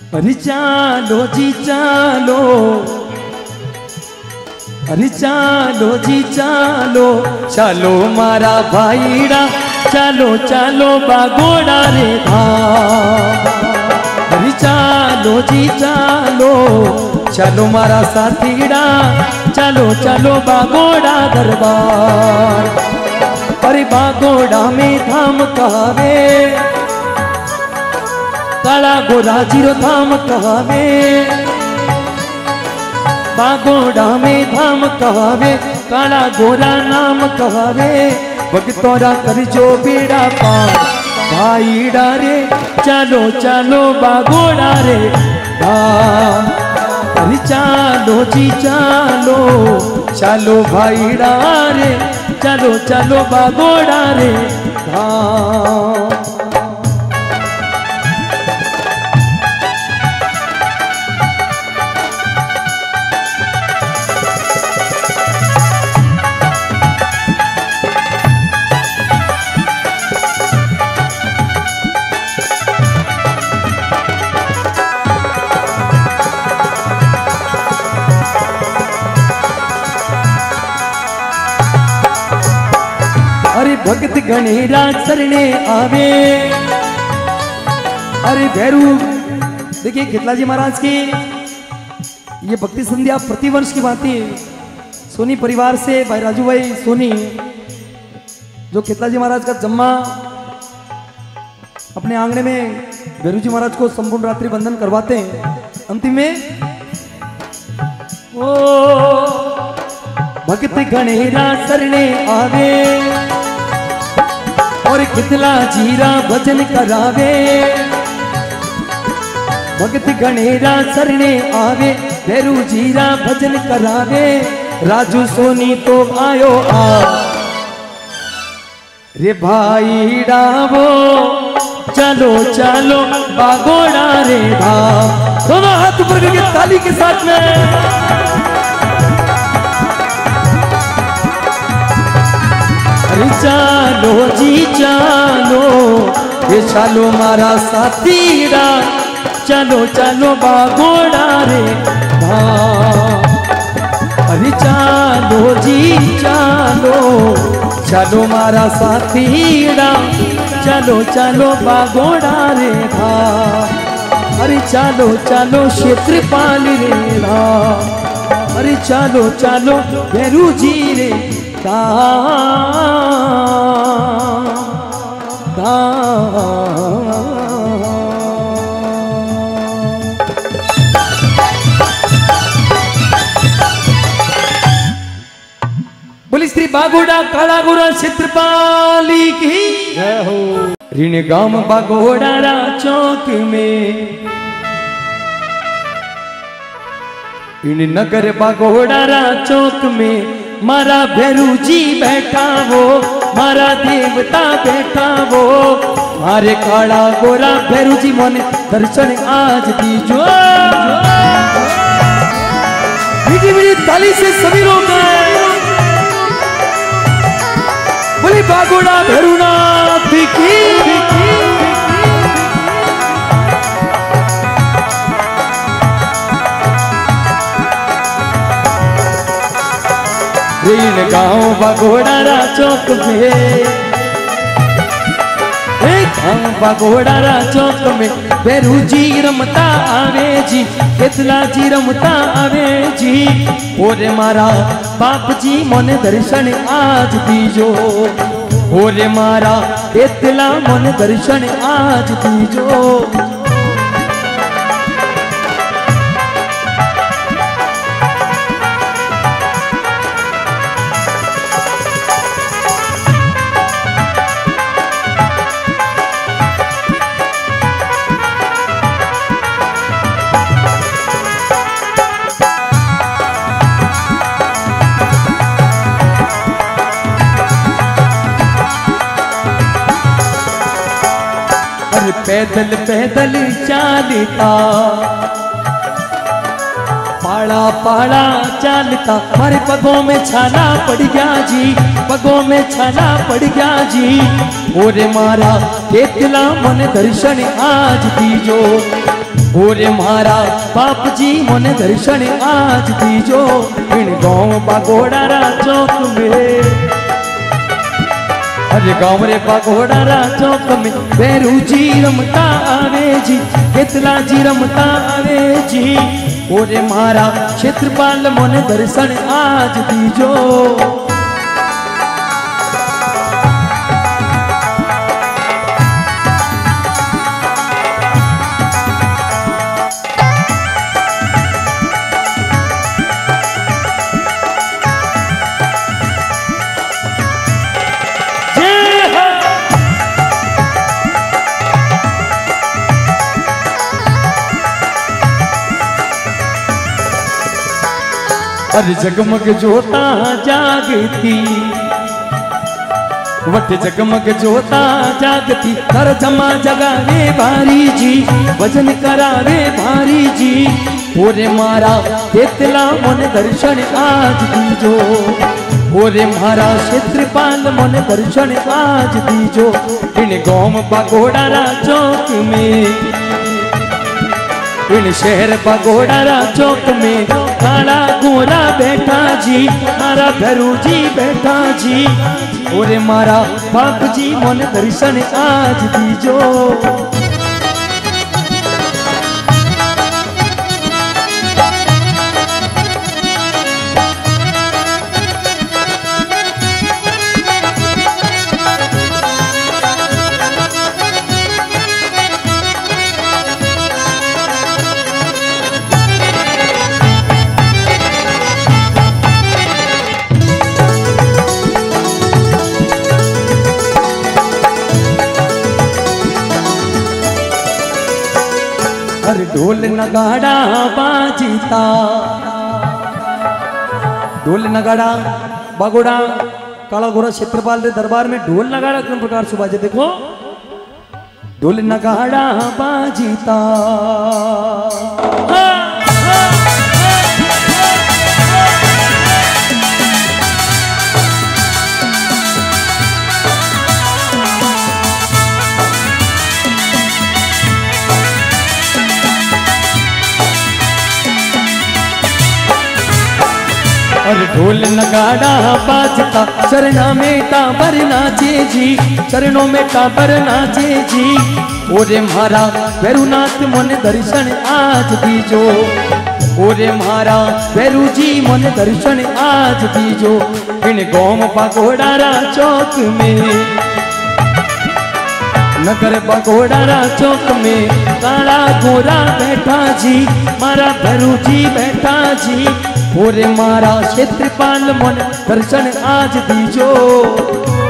अरे चालो जी चालो, अरे चालो जी चालो, चालो मारा भाईड़ा, चालो चालो बागोड़ा रे धाम। अरे चालो जी चालो, चालो मारा साथीड़ा, चालो चालो बागोड़ा दरबार। अरे बागोड़ा में धाम कहावे, काला गोरा जीरो धाम कहावे। बागोड़ा में धाम कहावे, काला गोरा नाम कहावे। भगतोरा कर जो बेड़ा पार, भाईड़ा रे चालो चालो बागोड़ा रे धाम। अरे चालो जी चालो, चालो भाईड़ा रे, चालो चालो बागोड़ा रे धाम। भगत गणेरा सरने आवे। अरे भैरू देखिए खेतला जी महाराज की ये भक्ति संध्या प्रतिवर्ष की बात है। सोनी परिवार से भाई राजू भाई सोनी जो खेतला जी महाराज का जम्मा अपने आंगने में भैरू जी महाराज को संपूर्ण रात्रि बंधन करवाते हैं। अंतिम में ओ भगत गणेरा सरने आवे और कितला जीरा भजन करावे। भगत गणेरा सरने आवे, भैरू जीरा भजन करावे। राजू सोनी तो आयो आ रे भाई डावो, चलो चलो बागोड़ा रे धाम। दोनों हाथ ऊपर करके ताली के साथ में चालो जी चालो, ये चालो मारा साथीड़ा, चलो चलो बागोड़ा रे धाम। अरे चालो जी चालो, चलो मारा साथीड़ा, चलो चलो बागोड़ा रे धाम। अरे चालो चलो क्षेत्रपाल रे धाम। अरे चालो चलो भैरू जी रे बोली श्री बागोड़ा काला गोरा क्षेत्रपाली की जय हो। ऋण गांव बागोड़ा रा चौक में, ऋण नगर बागोड़ा रा चौक में मारा भैरू जी बैठा वो, मारा देवता बैठा वो। मारे काला गोरा भैरू जी मोने दर्शन आज दीजो। मीठी मीठी ताली से सभी लोग बोली बागोड़ा भैरूनाथ की। गाँव बागोड़ा रा चौक में, गाँव बागोड़ा रा चौक में भैरू जी रमता आवे जी, केतला जी रमता आवे जी। ओरे मारा बाप जी मोने दर्शन आज दीजो, ओरे मारा केतला मोने दर्शन आज दीजो। पैदल पैदल चालता, पाड़ा पाड़ा चालता। हमारे पगों में छाला पड़ गया जी, पगों में छाला पड़ गया जी। ओरे मारा केतला मन दर्शन आज दीजो, ओरे मारा बाप जी मोने दर्शन आज दीजो इन गाँव बागोड़ा चौक में। अरे गाँव रे बागोड़ा चौक में भैरू जी रमता आवे जी, केतला जी रमता आवे जी। ओरे मारा क्षेत्रपाल मोने दर्शन आज दीजो। अरे जगमग जोता जागती, वट जगमग जोता जागती, कर जमा जगावे भारी जी, वजन करावे भारी जी। ओरे मारा केतला मोने दर्शन आज दीजो, ओरे मारा क्षेत्रपाल मोने दर्शन आज दीजो इन गाँव बागोड़ा चौक में। इन शहर बागोड़ा चौक में काला गोरा बैठा जी, मारा भैरू जी बैठा जी। ओरे मारा बाप जी मोने दर्शन आज दीजो। अरे ढोल नगाड़ा बाजीता, ढोल नगाड़ा बागोड़ा काला गोरा क्षेत्रपाल के दरबार में ढोल नगाड़ा किन प्रकार से बाजे देखो। ढोल नगाड़ा बाजीता और ढोल नगाड़ा बाजता, चरणा में टाबर नाचे जी, चरणों में टाबर नाचे जी। ओरे मारा भैरूनाथ मोने दर्शन आज दीजो, ओरे मारा भैरू जी मोने दर्शन आज दीजो इन गाँव बागोड़ा चौक में। नगर बागोड़ा चौक में काला गोरा बैठा जी, मारा भैरू जी बैठा जी। ओरे मारा क्षेत्रपाल मोने दर्शन आज दीजो।